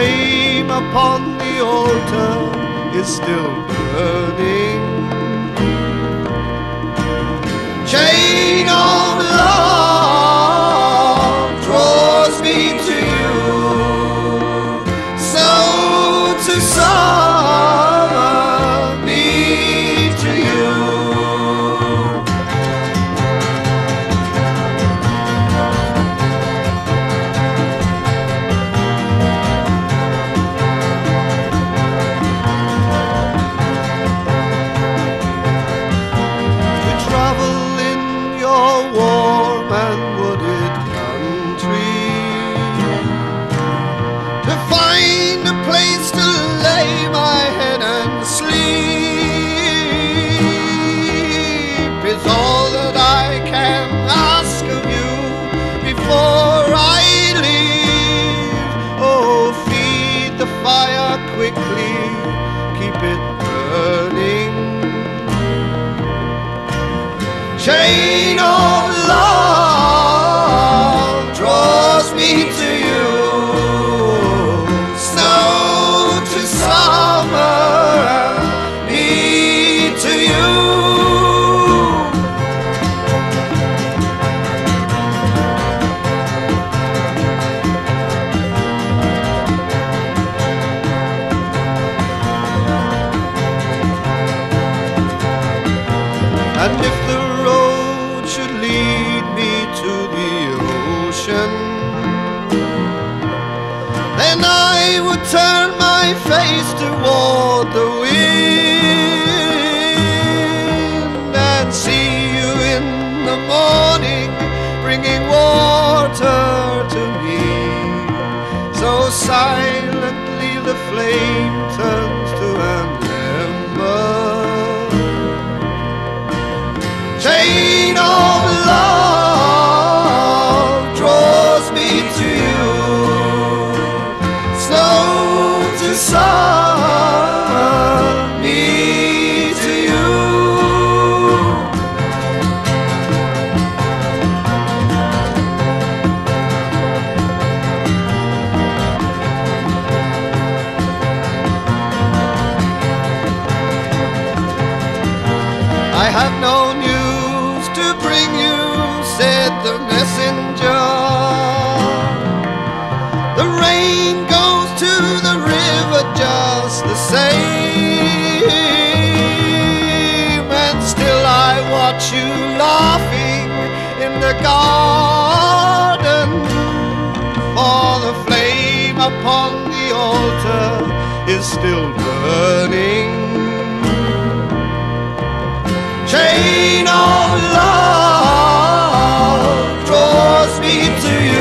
flame upon the altar is still burning. Chain of love draws me to you, so to summer me to you. To travel in your warm and wooded country, to find a place to lay my head and sleep is all that I can ask of you before I leave. Oh, feed the fire quickly, keep it burning. Chain of love draws me to you, snow to summer, me to you. And if the road should lead me to the ocean, then I would turn my face toward the wind and see you in the morning bringing water to me. So silently the flame turns to an ember. Chain of love draws me to you, snow to summer, me to you. I have no news to bring you, said the messenger. The rain goes to the river just the same, and still I watch you laughing in the garden, for the flame upon the altar is still burning. Chain of love draws me to you,